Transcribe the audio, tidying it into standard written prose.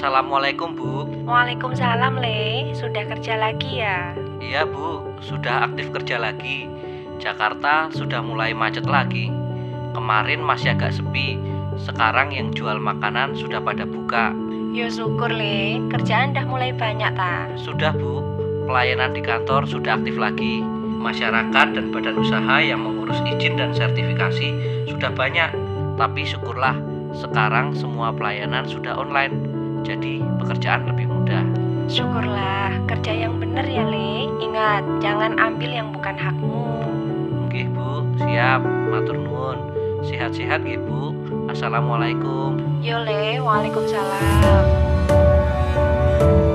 Assalamualaikum Bu. Waalaikumsalam, Le. Sudah kerja lagi ya? Iya Bu, sudah aktif kerja lagi. Jakarta sudah mulai macet lagi. Kemarin masih agak sepi. Sekarang yang jual makanan sudah pada buka. Yo syukur, Le. Kerjaan dah mulai banyak ta? Sudah Bu, pelayanan di kantor sudah aktif lagi. Masyarakat dan badan usaha yang mengurus izin dan sertifikasi sudah banyak. Tapi syukurlah, sekarang semua pelayanan sudah online. Jadi pekerjaan lebih mudah. Syukurlah, kerja yang bener ya, Le. Ingat, jangan ambil yang bukan hakmu. Nggih Bu, siap. Matur nuwun. Sehat-sehat nggih Bu. Assalamualaikum. Yo, Le. Waalaikumsalam.